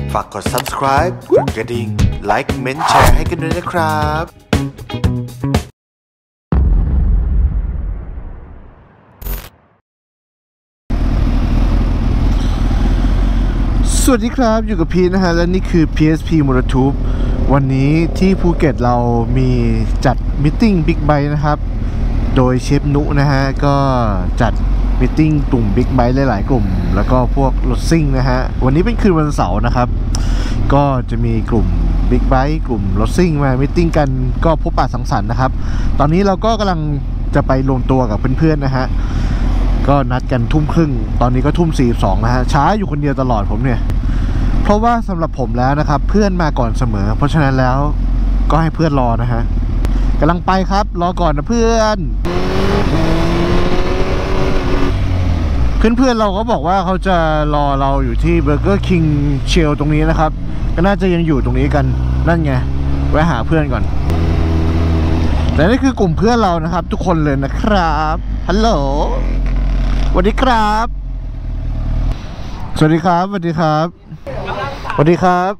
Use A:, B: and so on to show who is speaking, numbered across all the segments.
A: ฝากกด subscribe กดกระดิ่ง ไลค์ เม้นต์ แชร์ให้กันด้วยนะครับสวัสดีครับอยู่กับพีนะฮะและนี่คือ PSP Motortube วันนี้ที่ภูเก็ตเรามีจัดมิทติ้งบิ๊กไบค์นะครับโดยเชฟนุนะฮะก็จัดมิทติ้งกลุ่มบิ๊กไบค์หลายๆกลุ่มแล้วก็พวกรถซิ่งนะฮะวันนี้เป็นคืนวันเสาร์นะครับก็จะมีกลุ่มบิ๊กไบค์กลุ่มรถซิ่งมามิทติ้งกันก็พบปะสังสรรค์นะครับตอนนี้เราก็กำลังจะไปรวมตัวกับเพื่อนๆนะฮะก็นัดกันทุ่มครึ่งตอนนี้ก็ทุ่ม42นะฮะช้าอยู่คนเดียวตลอดผมเนี่ยเพราะว่าสำหรับผมแล้วนะครับเพื่อนมาก่อนเสมอเพราะฉะนั้นแล้วก็ให้เพื่อนรอนะฮะกำลังไปครับรอก่อนนะเพื่อนเราก็บอกว่าเขาจะรอเราอยู่ที่ Burger King Shell ตรงนี้นะครับก็น่าจะยังอยู่ตรงนี้กันนั่นไงแวะหาเพื่อนก่อนแต่นี่คือกลุ่มเพื่อนเรานะครับทุกคนเลยนะครับฮัลโหลสวัสดีครับสวัสดีครับสวัสดีครับสวัสดีครับ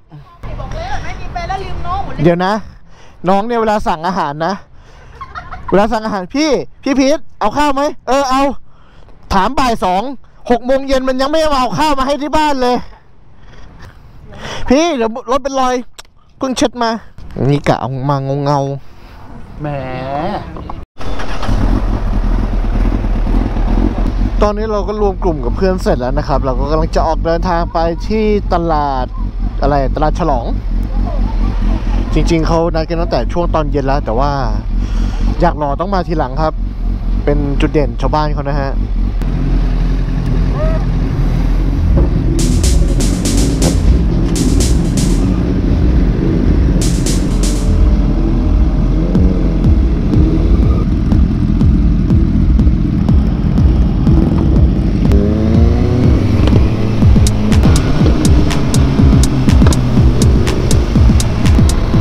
A: เดี๋ยวนะน้องเนี่ยเวลาสั่งอาหารนะเวลาสั่งอาหารพี่พีทเอาข้าวไหมเอาถามบ่าย6 โมงเย็นมันยังไม่เอาข้าวมาให้ที่บ้านเลยพี่เดี๋ยวรถเป็นรอยเพิ่งเช็ดมานี่กะเอามาเงาแหมตอนนี้เราก็รวมกลุ่มกับเพื่อนเสร็จแล้วนะครับเราก็กำลังจะออกเดินทางไปที่ตลาดตลาดฉลองจริงๆเขานัดกันตั้งแต่ช่วงตอนเย็นแล้วแต่ว่าอยากรอต้องมาทีหลังครับเป็นจุดเด่นชาวบ้านเขานะฮะ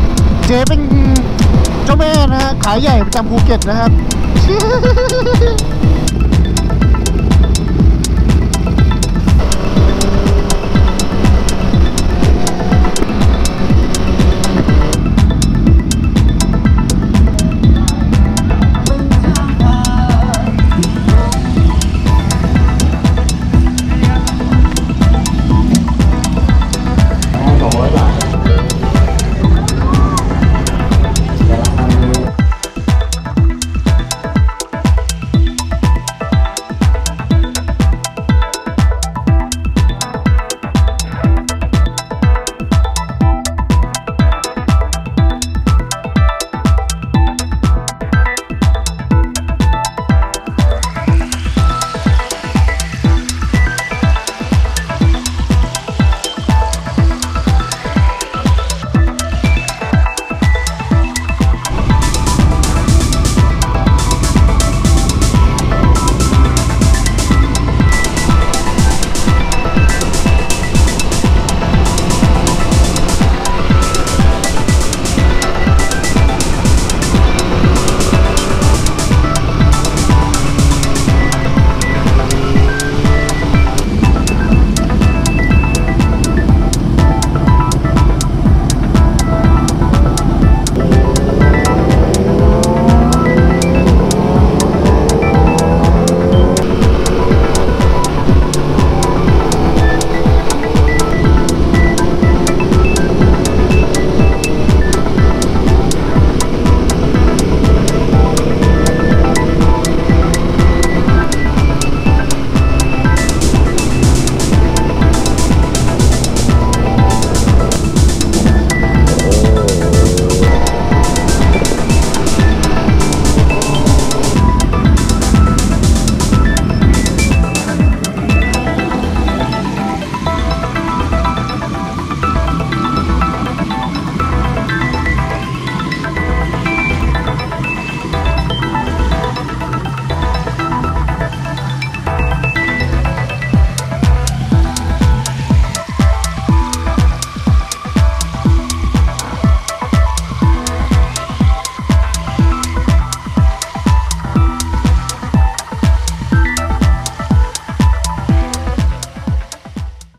A: เจ๊เป็นเจ้าแม่นะฮะขายใหญ่ประจำภูเก็ตนะครับ